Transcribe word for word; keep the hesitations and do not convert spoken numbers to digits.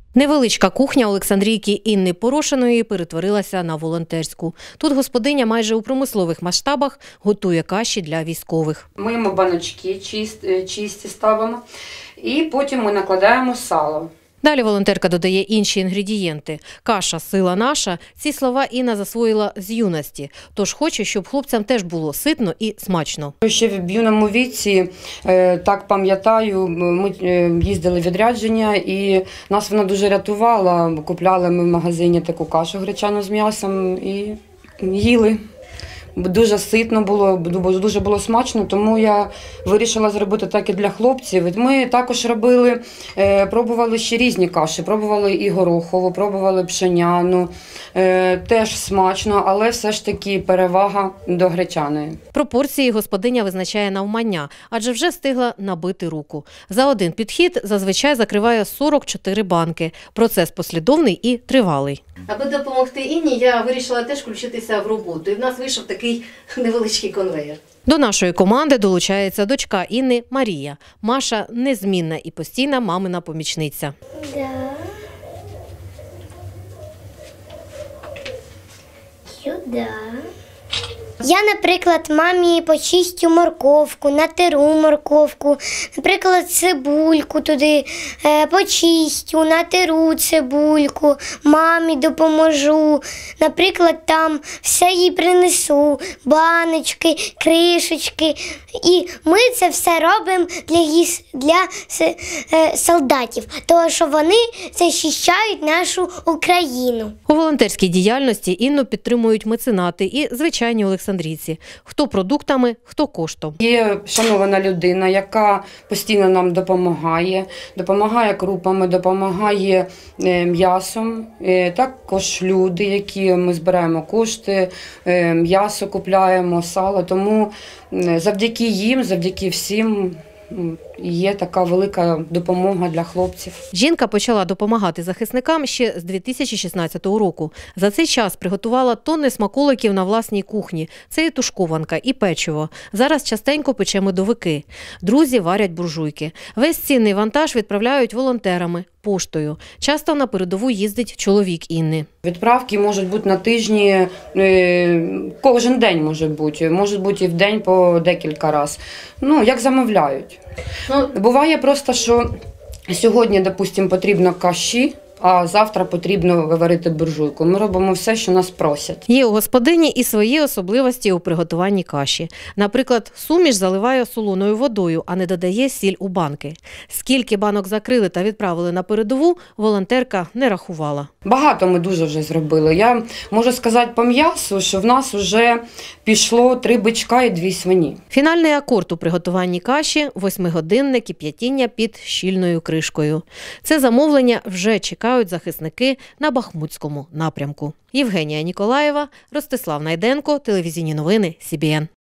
Невеличка кухня Олександрійки Інни Порошиної перетворилася на волонтерську. Тут господиня майже у промислових масштабах готує каші для військових. Миємо баночки, чисті, чисті ставимо і потім ми накладаємо сало. Далі волонтерка додає інші інгредієнти. Каша – сила наша – ці слова Інна засвоїла з юності. Тож хоче, щоб хлопцям теж було ситно і смачно. Ще в юному віці, так пам'ятаю, ми їздили в відрядження і нас вона дуже рятувала. Купляли ми в магазині таку кашу гречану з м'ясом і їли. Дуже ситно було, дуже було смачно, тому я вирішила зробити так і для хлопців. Ми також робили, пробували ще різні каші, пробували і горохову, пробували пшеняну, теж смачно, але все ж таки перевага до гречаної. Пропорції господиня визначає навмання, адже вже встигла набити руку. За один підхід зазвичай закриває сорок чотири банки. Процес послідовний і тривалий. Аби допомогти Інні, я вирішила теж включитися в роботу. І в нас вийшов такий невеличкий конвейер. До нашої команди долучається дочка Інни Марія. Маша – незмінна і постійна мамина помічниця. Да. Сюди. Я, наприклад, мамі почистю морковку, натеру морковку, наприклад, цибульку туди е, почистю, натеру цибульку, мамі допоможу, наприклад, там все їй принесу, баночки, кришечки. І ми це все робимо для, для е, солдатів, тому що вони захищають нашу Україну. У волонтерській діяльності Інну підтримують меценати і звичайні олександрійці. Хто продуктами, хто коштом. Є шанована людина, яка постійно нам допомагає, допомагає крупами, допомагає м'ясом. Також люди, які ми збираємо кошти, м'ясо купляємо, сало. Тому завдяки їм, завдяки всім є така велика допомога для хлопців. Жінка почала допомагати захисникам ще з дві тисячі шістнадцятого року. За цей час приготувала тонни смаколиків на власній кухні. Це і тушкованка, і печиво. Зараз частенько пече медовики. Друзі варять буржуйки. Весь цінний вантаж відправляють волонтерами, поштою. Часто на передову їздить чоловік Інни. Відправки можуть бути на тижні, кожен день може бути, може бути і в день по декілька разів. Ну, як замовляють. Ну, буває просто, що сьогодні, допустимо, потрібно каші, а завтра потрібно виварити буржуйку. Ми робимо все, що нас просять. Є у господині і свої особливості у приготуванні каші. Наприклад, суміш заливає солоною водою, а не додає сіль у банки. Скільки банок закрили та відправили на передову, волонтерка не рахувала. Багато ми дуже вже зробили. Я можу сказати по м'ясу, що в нас вже пішло три бичка і дві свині. Фінальний акорд у приготуванні каші – восьмигодинне кип'ятіння під щільною кришкою. Це замовлення вже чекають захисники на Бахмутському напрямку. Євгенія Ніколаєва, Ростислав Найденко, телевізійні новини Сі Бі Ен.